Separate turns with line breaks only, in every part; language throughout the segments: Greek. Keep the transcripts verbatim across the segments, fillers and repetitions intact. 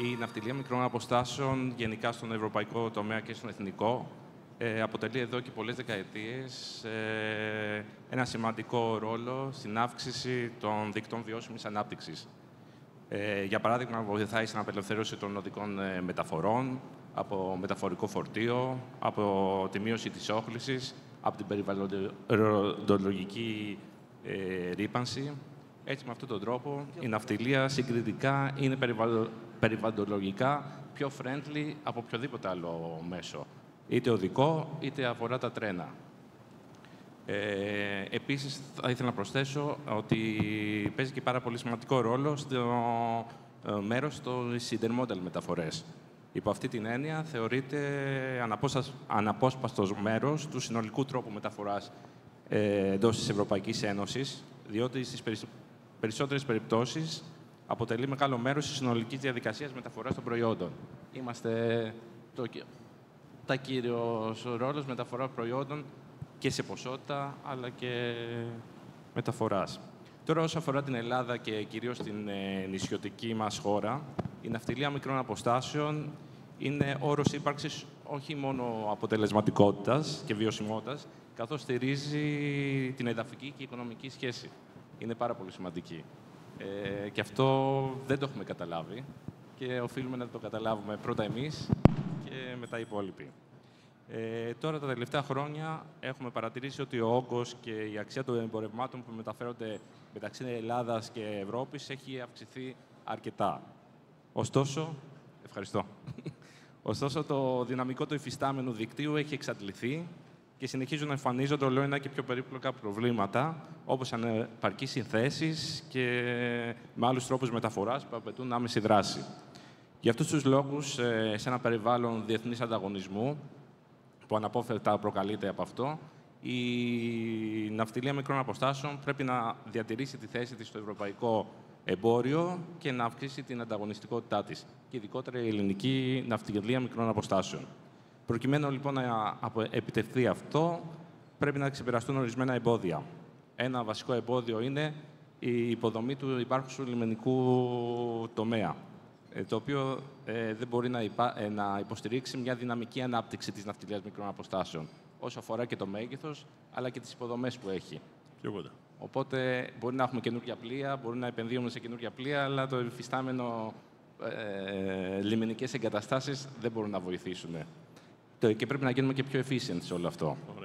Η ναυτιλία μικρών αποστάσεων, γενικά στον ευρωπαϊκό τομέα και στον εθνικό, ε, αποτελεί εδώ και πολλές δεκαετίες ε, ένα σημαντικό ρόλο στην αύξηση των δικτών βιώσιμης ανάπτυξης. Ε, για παράδειγμα, βοηθάει στην απελευθέρωση των οδικών ε, μεταφορών, από μεταφορικό φορτίο, από τη μείωση της όχλησης, από την περιβαλλοντολογική ε, ρύπανση. Έτσι, με αυτόν τον τρόπο, η ναυτιλία συγκριτικά είναι περιβαλλοντολογικά πιο friendly από οποιοδήποτε άλλο μέσο. Είτε οδικό, είτε αφορά τα τρένα. Ε, επίσης, θα ήθελα να προσθέσω ότι παίζει και πάρα πολύ σημαντικό ρόλο στο ε, μέρος των intermodal μεταφορές. Υπό αυτή την έννοια, θεωρείται αναπόσπαστος μέρος του συνολικού τρόπου μεταφοράς ε, εντός της Ευρωπαϊκής Ένωσης, διότι στις περισσότερες περιπτώσεις αποτελεί μεγάλο μέρος της συνολικής διαδικασίας μεταφοράς των προϊόντων. Είμαστε το, τα κύριος ρόλος μεταφοράς προϊόντων και σε ποσότητα, αλλά και μεταφοράς. Τώρα, όσον αφορά την Ελλάδα και κυρίως την ε, νησιωτική μας χώρα, η ναυτιλία μικρών αποστάσεων είναι όρος ύπαρξης όχι μόνο αποτελεσματικότητας και βιωσιμότητας, καθώς στηρίζει την εδαφική και οικονομική σχέση. Είναι πάρα πολύ σημαντική. Ε, και αυτό δεν το έχουμε καταλάβει και οφείλουμε να το καταλάβουμε πρώτα εμείς και μετά οι υπόλοιποι. Ε, τώρα, τα τελευταία χρόνια, έχουμε παρατηρήσει ότι ο όγκος και η αξία των εμπορευμάτων που μεταφέρονται μεταξύ Ελλάδας και Ευρώπης έχει αυξηθεί αρκετά. Ωστόσο, ευχαριστώ. Ωστόσο, το δυναμικό του υφιστάμενου δικτύου έχει εξαντληθεί και συνεχίζουν να εμφανίζονται όλο ένα και πιο περίπλοκα προβλήματα, όπως ανεπαρκείς συνθέσεις και με άλλους τρόπους μεταφοράς που απαιτούν άμεση δράση. Για αυτούς τους λόγους, σε ένα περιβάλλον διεθνής ανταγωνισμού, που αναπόφευκτα προκαλείται από αυτό, η ναυτιλία μικρών αποστάσεων πρέπει να διατηρήσει τη θέση της στο ευρωπαϊκό εμπόριο και να αυξήσει την ανταγωνιστικότητά της, και ειδικότερα η ελληνική ναυτιλία μικρών αποστάσεων. Προκειμένου λοιπόν να επιτευχθεί αυτό, πρέπει να ξεπεραστούν ορισμένα εμπόδια. Ένα βασικό εμπόδιο είναι η υποδομή του υπάρχουσου λιμενικού τομέα, το οποίο ε, δεν μπορεί να, υπά, ε, να υποστηρίξει μια δυναμική ανάπτυξη της ναυτιλίας μικρών αποστάσεων, όσο αφορά και το μέγεθος, αλλά και τις υποδομές που έχει.
Τίποτα.
Οπότε μπορεί να έχουμε καινούργια πλοία, μπορεί να επενδύουμε σε καινούργια πλοία, αλλά το υφιστάμενο ε, λιμενικές εγκαταστάσεις δεν μπορούν να βοηθήσουν. Και πρέπει να γίνουμε και πιο efficient σε όλο αυτό.
Ωραία.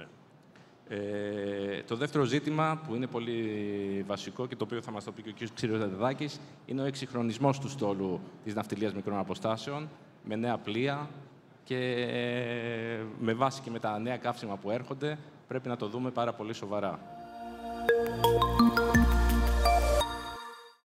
Ε, το δεύτερο ζήτημα, που είναι πολύ βασικό και το οποίο θα μας το πει και ο κ. Ξηροδεδάκης, είναι ο εξυγχρονισμός του στόλου της ναυτιλίας μικρών αποστάσεων, με νέα πλοία και ε, με βάση και με τα νέα καύσιμα που έρχονται, πρέπει να το δούμε πάρα πολύ σοβαρά.